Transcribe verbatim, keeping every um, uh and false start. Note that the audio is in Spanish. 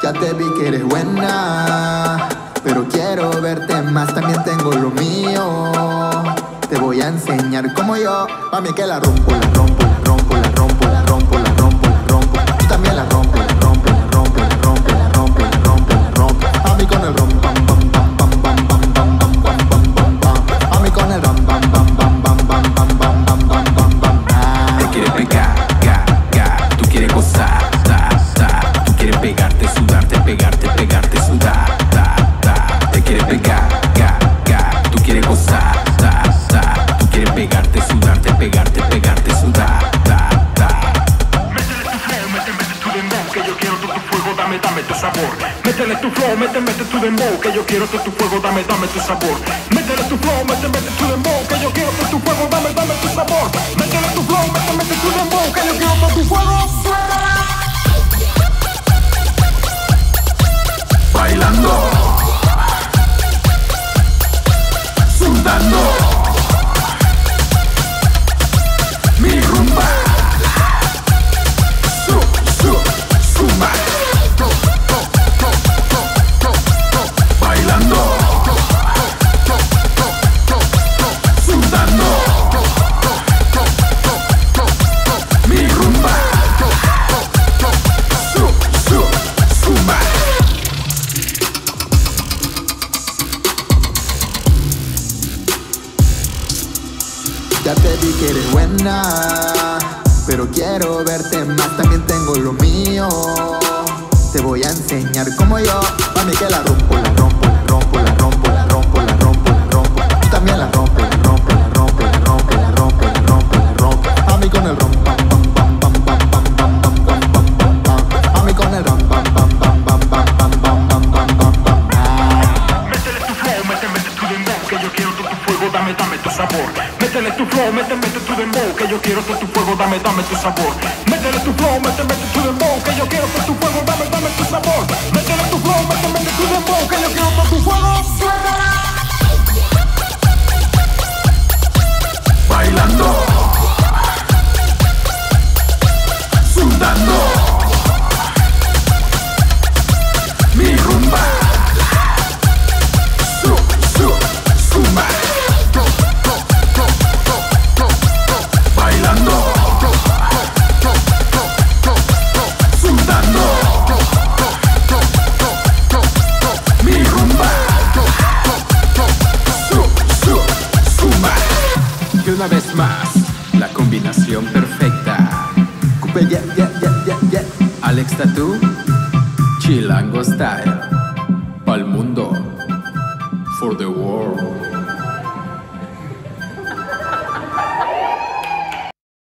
Ya te vi que eres buena, pero quiero verte más, también tengo lo mío. Te voy a enseñar como yo. Mami que la rompo, la rompo, la rompo, la rompo, la rompo, la rompo, la rompo. Tú también la rompo, la rompo, la rompo, la rompo, la rompo, la rompo, la rompo. Mami con el rom pam pam pam pam pam pam pam pam pam pam pam pam. Mami con el rom pam pam pam pam pam pam pam pam pam pam pam. Te quiere pegar, ga, ga, tú quieres gozar, ta, ta. Tú quieres pegarte, sudarte, pegarte, pegarte, sudar, ta, ta. Te quiere pegar, ga, ga, tú quieres gozar, ta, ta. Tú quieres pegarte, sudarte, pegarte, pegarte, sudar, ta, ta. Métele tu flow, mete, mete tu dembow, que yo quiero todo tu fuego, dame, dame tu sabor. Métele tu flow, mete, mete tu dembow, que yo quiero todo tu fuego, dame, dame tu sabor. Métele tu flow, mete, mete tu dembow, que yo quiero todo tu fuego, dame, dame tu sabor. Métele tu flow, mete, mete tu dembow, que yo quiero todo tu fuego. Bailando, sudando, mi rumba, su, su, suma. Bailando, sudando, mi rumba, su, su, suma. Ya te vi que eres buena, pero quiero verte más, también tengo lo mío. Te voy a enseñar como yo. Mami que la rompo, la rompo, la rompo, la rompo, la rompo, la rompo, la rompo. Tú también la rompo, la rompo, la rompo, la rompo, la rompo, la rompo, la rompo. Mami con el rom pam pam pam pam pam pam pam pam pam pam pam pam. Mami con el rom pam pam pam pam pam pam pam pam pam pam pam. Métele tu flow, mete, mete tu dembow, que yo quiero todo tu fuego, dame, dame tu sabor. Métele tu flow, mete, mete tu dembow, que yo quiero todo tu fuego, dame, dame tu sabor. Métele tu flow, mete, mete tu dembow, que yo quiero todo tu fuego, dame, dame tu sabor. Métele tu flow, mete, mete tu dembow, que yo quiero todo tu fuego. Bailando, sudando, mi rumba, su, su, suma. Bailando, sudando, mi rumba, su, su, suma. Y una vez más, la combinación perfecta. Coupe, yeah, yeah, yeah, yeah, yeah. Alex Tattoo, Chilango Style. Pa'l mundo, for the world.